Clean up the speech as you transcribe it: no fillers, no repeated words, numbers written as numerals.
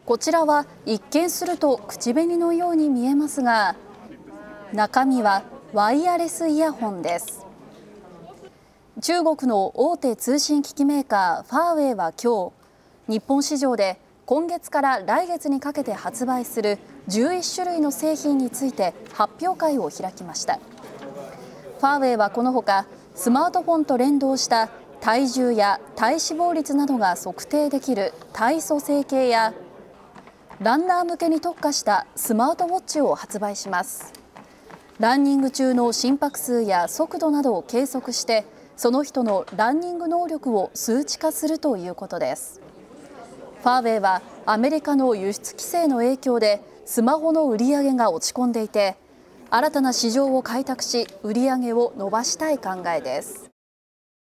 こちらは一見すると口紅のように見えますが、中身はワイヤレスイヤホンです。中国の大手通信機器メーカーファーウェイは今日、日本市場で今月から来月にかけて発売する11種類の製品について発表会を開きました。ファーウェイはこのほか、スマートフォンと連動した体重や体脂肪率などが測定できる体組成計や、ランナー向けに特化したスマートウォッチを発売します。ランニング中の心拍数や速度などを計測して、その人のランニング能力を数値化するということです。ファーウェイはアメリカの輸出規制の影響でスマホの売り上げが落ち込んでいて、新たな市場を開拓し売り上げを伸ばしたい考えです。